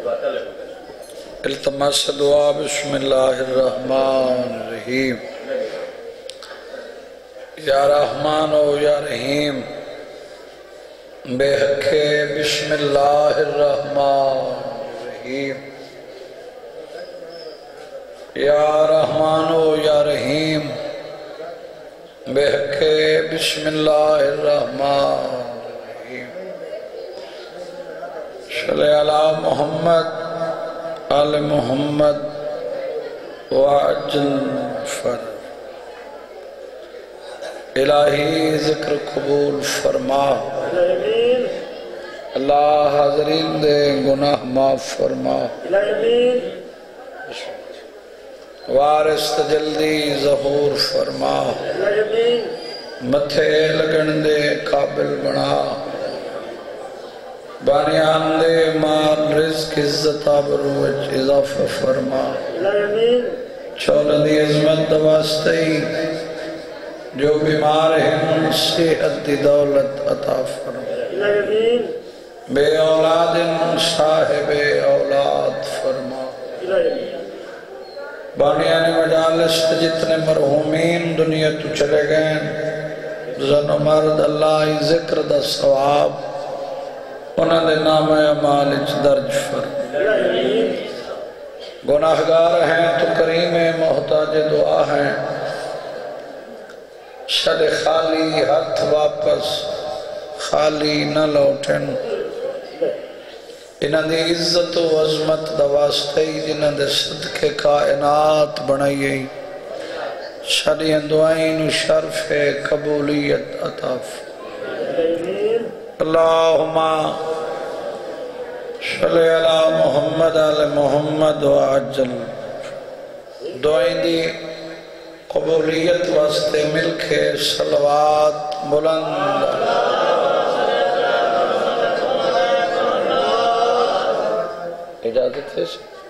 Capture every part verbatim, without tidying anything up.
التماس دعا بسم اللہ الرحمن الرحیم یا رحمان و یا رحیم بے حق بسم اللہ الرحمن الرحیم یا رحمان و یا رحیم بے حق بسم اللہ الرحمن الرحیم صلی علی محمد آل محمد وعجل فر الہی ذکر قبول فرما اللہ حاضرین دے گناہ معاف فرما وارث تجلدی ظہور فرما متھے لگن دے قابل بنا بانیان دے مال رزق عزت آبروج اضافہ فرما چولدی عظمت دواستی جو بیمار ہیں صحت دی دولت عطا فرما بے اولاد صاحب اولاد فرما بانیان مجالس جتنے مرحومین دنیا تو چلے گئے زن و مرد اللہ ذکر دا ثواب انہاں دے نام اعمال اچ درج فرما گناہگار ہیں تو کریم محتاج دعا ہیں شد خالی ہاتھ واپس خالی نہ لوٹن انہاں دی عزت و عظمت دواستے جنہاں دے صدقے کائنات بنائی شدیاں دعائیں شرف قبولیت عطا اللہم صلی علی محمد آل محمد وعجل دعائیں دی قبولیت واسطے مل کے صلوات بلند اجازت ہے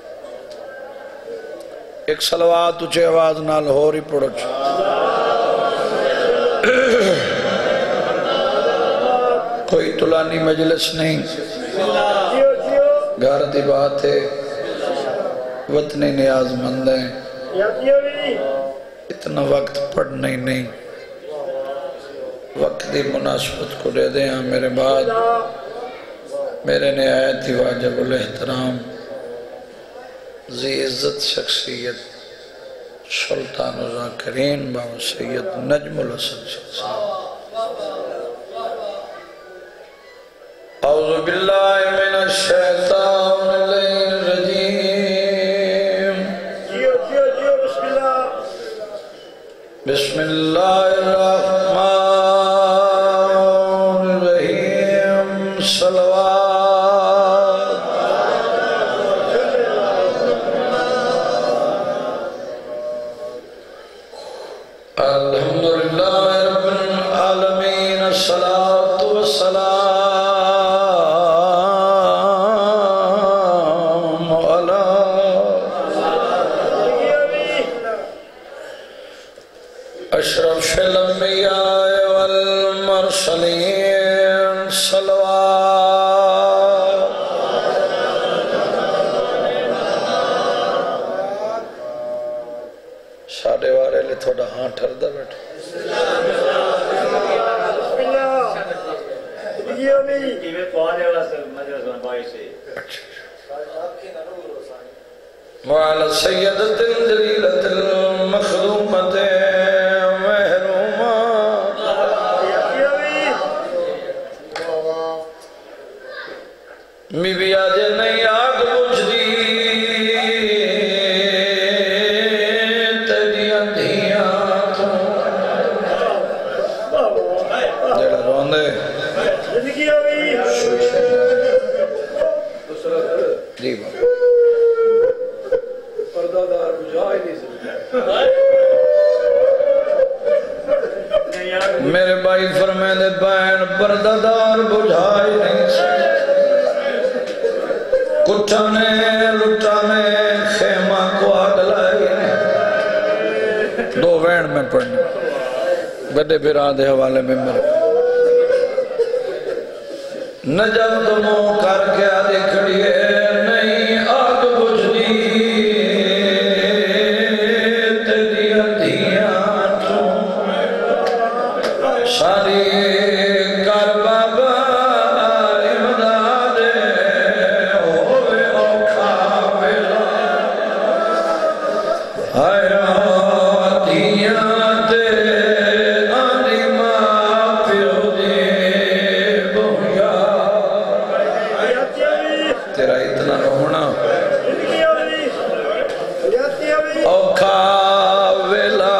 ایک صلوات اچھے آواز نال ہو رہی پڑھو کوئی طلانی مجلس نہیں گھر دی بات ہے وطنی نیاز مند ہیں اتنا وقت پڑھنا ہی نہیں وقت دی مناسبت کو دے دیں میرے بعد میرے نہایت ہی واجب الاحترام ذی عزت شخصیت سلطان و ذاکرین بابا سید نجم الحسن صاحب اعوذ باللہ من الشیطان الرجیم بسم اللہ الرحمن الرحیم صلوات الحمدللہ رب العالمین الصلاة والسلام علی اشرف الانبیاء والمرسلین صلوات ساڑھے وارے لے تھوڑا ہاں ٹھر دا بیٹھو وعلى سيدة جليلة المخدومة محرومة می بھی آجے نہیں آگ بجھ دی تیریاں دھیاں تو جڑا روندے جی بابا پردادار بجھائی نہیں سکتے میرے بھائی فرمائے دے بین پردادار بجھائی نہیں سکتے کٹھانے لٹانے خیمہ کو آگ لائی دو وین میں پڑھنے بڑے بران دے حوالے میں میرے نجم دموں کر کے آدھی کھڑی ہے نہیں تیرا اتنا رونا اوکھا ویلا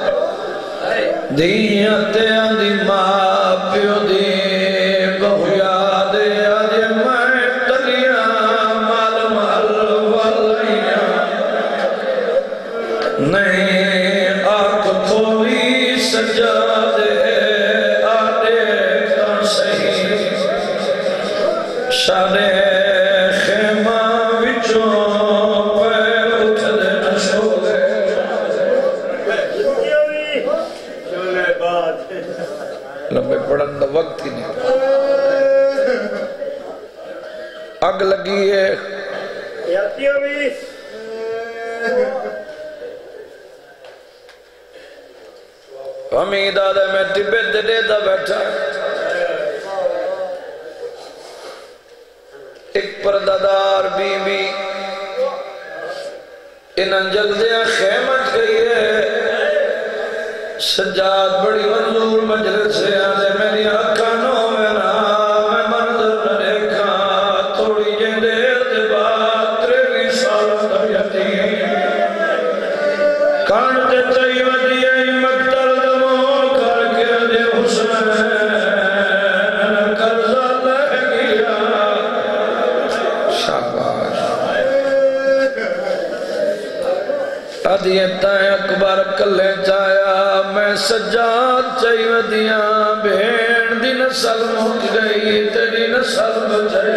دیاں تے آندی ماں پیو دی بہو یاد آج میں تلیاں مال مال والیاں نہیں آنکھ کھولی سجادے آدے کان صحیح شادے خیمہ وچوں پیر اٹھ دے نشولے لمبے پڑھن دا وقت ہی نہیں اگ لگی ہے امید آدھے میں ٹبے دے دے دا بیٹھا ایک پردادار بی بی انہاں جلدیاں خیمت گئی ہے سجاد بڑی منظور مجلس سے آدھے میری آقا نو میرا میں منظر نہ دیکھا تھوڑی جندے دے بات تریوی سال در یتیم کانتے چاہی ودیئی مقتل دمو کر کے دے حسن قرضہ لہ گیا شاباش ادیتائیں اکبر کلے چایا میں سجاد چاہی ودیاں بہن دی نسل مک گئی تیری نسل بچائی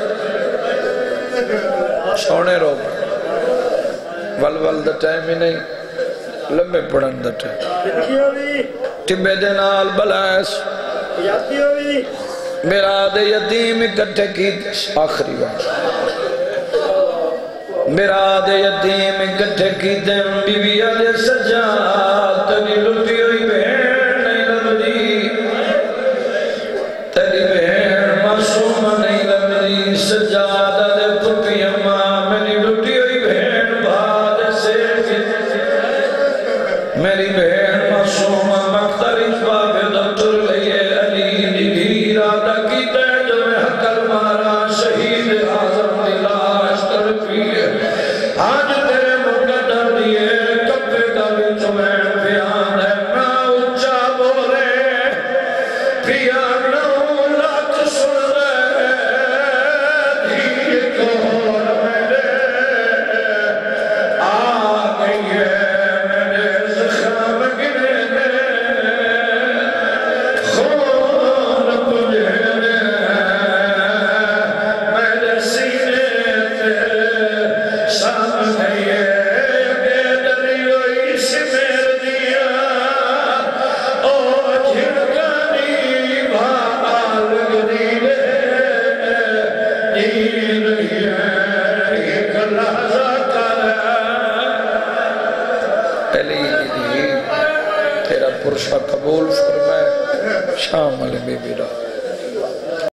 سونے رو ول ول دا ٹائم ہی نہیں لمبے پڑھن دا ٹائم ٹبے دے نال بلائس میرا دے یتیم اکٹھے کی آخری بات میرا دے یتیم اکٹھے کی دن بی بی آدھے سجاد تیری لٹی ہوئی بہن نہیں لبدی تیری بہن معصوم نہیں لبدی سجاد آدھے پھپی اماں میری لٹی ہوئی بہن بھاد سے میری بہن معصوم مقتل اجباب دکتر لئے علی نگیر آدھا کی تے جو میں حقل مارا شہید آزم دلاش ترپی آج تیرے مقدر دیئے کپے کا بھی تمہیں بیان ہے نا اچھا بولے بیان لاکھ سن رہے دھی کور میرے آ گئی ہے میرے زخم گرے خون پجھے میرے سینے پہ سامنے یہ کہ دریوئی سمیر دیا او جھڑکانی بھال گدیلے دین یہ ایک لحظہ کر علی دی تیرا پرشا قبول فرمائے شام علی بی بی را